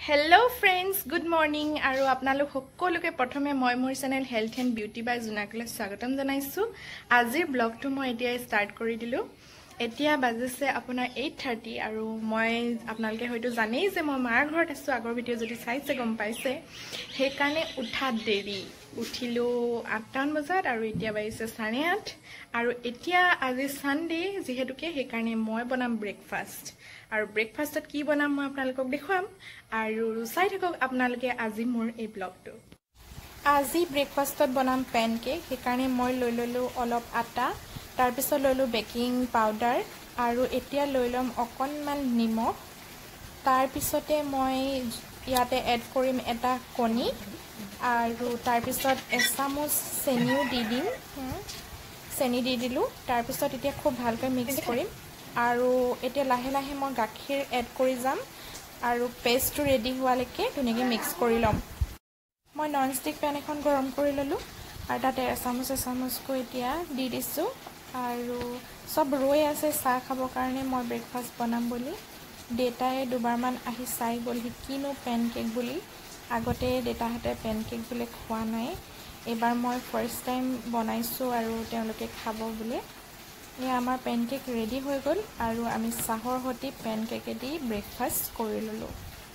Hello friends, good morning. Aru apnalok hokkoluke prothome moi mor channel Health and Beauty by Junakle swagatam janaisu. Azir blog to moi etia start kori dilu. Etia bajese apuna 8:30 aru moi apnalke hoyto janei je moi mar ghorat asu agor video jodi saise gom paise. He kane utha deri. Uthilo 8 bajat aru etia baise 8:30 aru etia aji Sunday jihetuke he kane moi banam breakfast. আৰু ব্ৰেকফাষ্টত কি বনাম মই আপোনালোকক দেখুৱাম আৰু চাই থাকক আপোনালোকে আজি মোৰ এই ব্লগটো আজি ব্ৰেকফাষ্টত বনাম পেনকেক সেইকাৰণে মই লৈ ললো অলপ আটা তাৰ পিছত লৈ ললো বেকিং পাউডাৰ আৰু এতিয়া লৈ লম অকনমান নিমখ তাৰ পিছতে মই ইয়াতে এড কৰিম এটা কণী আৰু তাৰ পিছত এচামুচ চেনিও দি দিম চেনি দি দিলো তাৰ পিছত এতিয়া খুব ভালকৈ মিক্স কৰিম আৰু এতিয়া লাহে লাহে মই গাখীৰ এড কৰি যাম আৰু পেষ্টটো ৰেডি হোৱালৈকে ধুনীয়াকৈ মিক্স কৰি লম মই নন ষ্টিক পেন এখন গৰম কৰি ললো আৰু তাতে এচামুচকৈ এতিয়া দি দিছো আৰু সব ৰৈ আছে চাহ খাবৰ কাৰণে মই ব্ৰেকফাষ্ট বনাম বুলি ডেটায়ে দুবাৰমান আহি চাই গ'ল কিনো পেনকেক বুলি আগতে ডেটাহাতে পেনকেক বুলি খোৱা নাই এবাৰ মই ফাৰ্ষ্ট টাইম বনাইছো আৰু তেওঁলোকে খাব বুলি ये आमार पेनकेक रेडी हो गल और आमी चाहर हती पेनकेक दी ब्रेकफास्ट कर ललो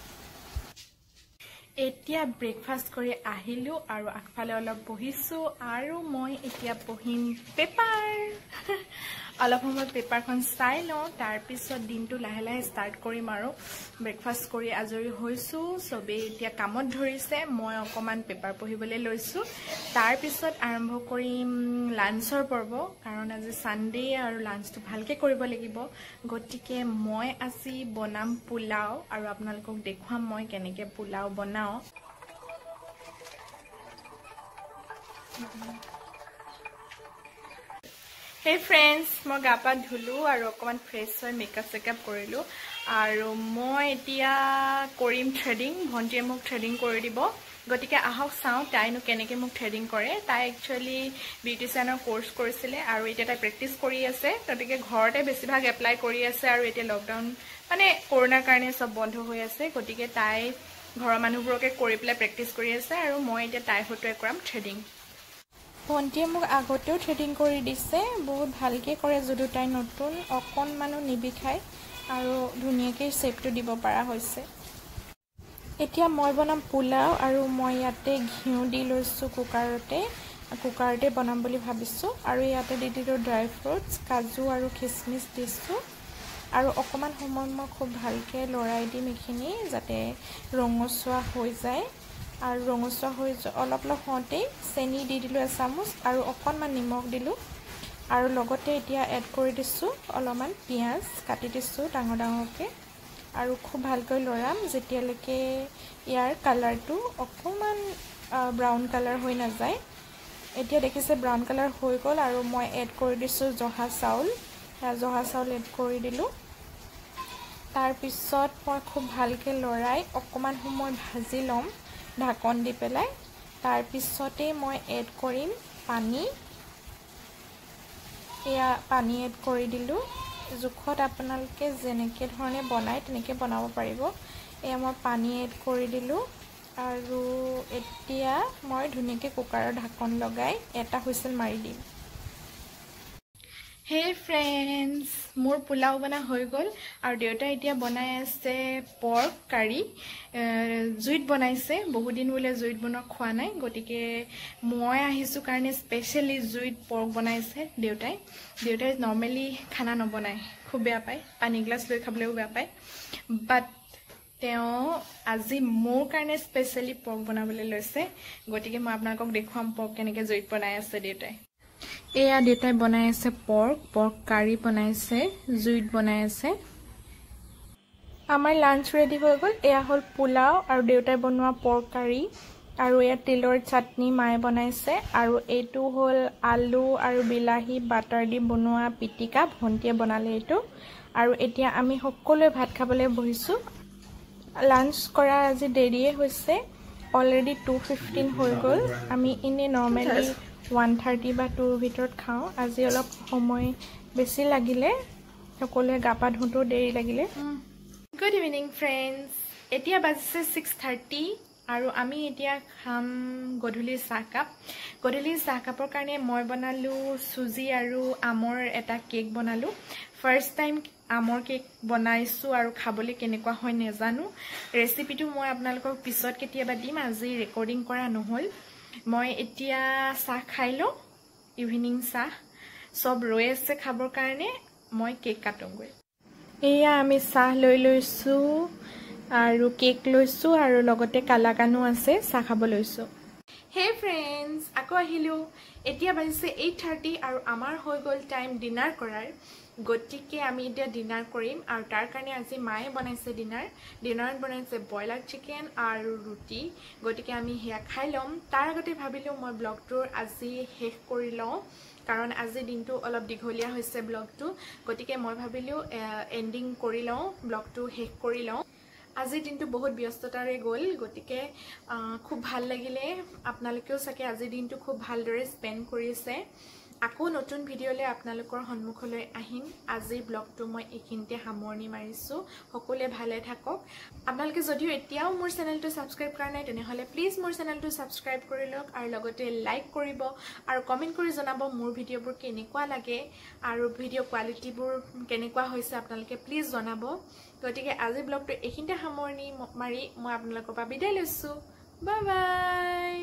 एतिया ब्रेकफास्ट करि आहिलो और आगफाले अलप बहिसो और मैं एतिया बहिम पेपर अलप समय पेपरखन चाइ लो तार पिছত दिनটো लाहे लाहे स्टार्ट करिम आरो ब्रेकफास्ट करि आजरी होइसु सबे एतिया कामत धरिसे মই অকমান পেপাৰ পঢ়িবলৈ লৈছো तार पिছত आरम्भ करिम लान्चर पर्व कारण आज सानडे और लान्चটো ভালকে কৰিব লাগিব গটিকে মই আজি বনাম পোলাও আৰু আপোনালোকক দেখুৱাম মই কেনেকে পোলাও বনাও Hey friends, মই গাপা ধুলু আৰু অকমান ফ্ৰেছ হৈ মেকআপ চেকআপ কৰিলো আৰু মই এতিয়া কৰিম থ্ৰেডিং ভন্টিয়ে মোক থ্ৰেডিং কৰি দিব গটিকে আহক চাও তাইনো কেনেকে মোক থ্ৰেডিং কৰে তাই একচুয়ালি বিউটিশিয়ানৰ কোৰ্স কৰিছিলে আৰু এতিয়া তাই প্ৰেক্টিস কৰি আছে গটিকে ঘৰতে বেছিভাগ এপ্লাই কৰি আছে আৰু এতিয়া লকডাউন মানে কৰোনাৰ কাৰণে সব বন্ধ হৈ আছে গটিকে তাই ঘৰৰ মানুহবোৰকে কৰি প্লে প্ৰেক্টিস কৰি আছে আৰু মই এতিয়া তাই হটোৱে কৰাম থ্ৰেডিং ভন্টিয়ে মোক আগতেও থ্ৰেডিং কৰি দিছে বহুত ভালকে কৰে যদু তাই নতুন অকনমানো নিবিখাই আৰু ধুনীয়াকৈ শেপটো দিব পৰা হৈছে এতিয়া মই বনাম পোলাও আৰু মই ইয়াতে ঘিউ দি লৈছো কুকাৰতে বনাম বুলি ভাবিছো আৰু ইয়াতে দি দিলো ড্ৰাই ফ্ৰুটস কাজু আৰু কিশমিশ দিছো আৰু অকমান সময় মই খুব ভালকে লৰাই দিম এখিনি যাতে ৰঙচুৱা হৈ যায় আৰু ৰঙচুৱা হৈ অলপ হওঁতে চেনি দি দিলো এচামুচ আৰু অকনমান নিমখ দিলো আৰু লগতে এতিয়া এড কৰি দিছো অলপমান পিয়াজ কাটি দিছো ডাঙৰ ডাঙৰকে আৰু খুব ভালকৈ লৰাম যেতিয়ালৈকে ইয়াৰ কালাৰটো অকমান ব্ৰাউন কালাৰ হৈ না যায় এতিয়া দেখিছে ব্ৰাউন কালাৰ হৈ গল আৰু মই এড কৰি দিছো জহা চাউল এড কৰি দিলো তাৰ পিছত মই খুব ভালকৈ লৰাই অকমান সময় ভাজি লম ঢাকন দি পেলাই তাৰ পিছতে মই এড কৰিম পানী এয়া পানী এড কৰি দিলো জুখত আপোনালোকে যেনেকে ধৰণে বনাই তেনেকে বনাব পাৰিব এয়া মই পানী এড কৰি দিলো আৰু এতিয়া মই ধুনীয়াকৈ কুকাৰৰ ঢাকন লগাই এটা হুইসেল মাৰি দিম Hey friends, মোৰ পোলাও বনা হৈ গল আৰু দেউতা এতিয়া বনাই আছে পৰ্ক কাৰি জুইত বনাইছে বহুত দিন বলে জুইত বনোৱা খোৱা নাই গটিকে মই আহিছো কাৰণে স্পেশালি জুইত পৰ্ক বনাইছে দেউতাই নৰমালি খানা নবনায় খুব বেয়া পায় পানী গ্লাস লৈ খাবলৈও বেয়া পায় বাট তেওঁ আজি মোৰ কাৰণে স্পেশালি পৰ্ক বনাবলৈ লৈছে গটিকে মই আপোনালোকক দেখুৱাম পৰ্ক কেনেকৈ জুইত বনাই আছে দেউতাই এয়া দেউতাই বনাই আছে পৰ্ক কাৰি বনাইছে জুইত বনাই আছে আমাৰ লাঞ্চ ৰেডি হৈ গল এয়া হল পোলাও আৰু দেউতাই বনোৱা পৰ্ক কাৰি আৰু এয়া তিলৰ চাটনি মায়ে বনাইছে আৰু এইটো হল আলু আৰু বিলাহী বাটাৰ দি বনোৱা পিটিকা ভন্টিয়ে বনালে এইটো আৰু এতিয়া আমি সকলোৱে ভাত খাবলৈ বহিছো লাঞ্চ কৰা আজি দেৰিয়ে হৈছে অলৰেডি 2:15 হৈ গল আমি ইনে নৰমালি 1:30 বা 2 ভিতৰত খাও আজি অলপ সময় বেছি লাগিলে সকলোৱে গাপা ধুতো দেৰি লাগিলে গুড ইভিনিং ফ্ৰেন্ডস এতিয়া বাজিছে 6:30 আৰু আমি এতিয়া খাম গধূলি চাহকাপ। গধূলি চাহকাপৰ কাৰণে মই বনালো সুজি আৰু আমৰ এটা কেক বনালো। ফাৰ্ষ্ট টাইম আমৰ কেক বনাইছো আৰু খাবলৈ কেনেকুৱা হয় নেজানো। ৰেচিপিটো মই আপোনালোকক পিছত কেতিয়াবা দিম, আজি ৰেকৰ্ডিং কৰা নহল। মই এতিয়া চাহ খাই লওঁ, ইভিনিং চাহ। সব ৰৈ আছে খাবৰ কাৰণে, মই কেক কাটোগৈ। এয়া আমি চাহ লৈ লৈছো আৰু কেক লৈছো আৰু লগতে কালাকানো আছে, চাহ খাব লৈছো। হে ফ্ৰেণ্ডছ, আকৌ আহিলো। এতিয়া বাজিছে 8:30 আৰু আমাৰ হৈ গ'ল টাইম ডিনাৰ কৰাৰ। গতিকে আমি এতিয়া ডিনাৰ কৰিম আৰু তাৰ কাৰণে আজি মায়ে বনাইছে ডিনাৰত বনাইছে ব্ৰইলাৰ চিকেন আৰু ৰুটি। গতিকে আমি সেয়া খাই ল'ম। তাৰ আগতে ভাবিলোঁ মই ব্লগটোৰ আজি শেষ কৰি লওঁ, কাৰণ আজিৰ দিনটো অলপ দীঘলীয়া হৈছে ব্লগটো। গতিকে মই ভাবিলোঁ এণ্ডিং কৰি লওঁ, ব্লগটো শেষ কৰি লওঁ। আজিৰ দিনটো বহুত ব্যস্ততাৰে গ'ল, গতিকে খুব ভাল লাগিলে। আপোনালোকেও চাগে আজিৰ দিনটো খুব ভালদৰে স্পেণ্ড কৰিছে। আকৌ নতুন ভিডিঅ'লৈ আপোনালোকৰ সন্মুখলৈ আহিম। আজিৰ ব্লগটো মই এইখিনিতে সামৰণি মাৰিছোঁ। সকলোৱে ভালে থাকক। আপোনালোকে যদিও এতিয়াও মোৰ চেনেলটো ছাবস্ক্ৰাইব কৰা নাই, তেনেহ'লে প্লিজ মোৰ চেনেলটো ছাবস্ক্ৰাইব কৰি লওক আৰু লগতে লাইক কৰিব আৰু কমেণ্ট কৰি জনাব মোৰ ভিডিঅ'বোৰ কেনেকুৱা লাগে আৰু ভিডিঅ' কোৱালিটিবোৰ কেনেকুৱা হৈছে আপোনালোকে প্লিজ জনাব। গতিকে আজি ব্লগটো এইখিনিতে সামৰণি মাৰি মই আপোনালোকৰ পৰা বিদায় লৈছোঁ। Bye bye.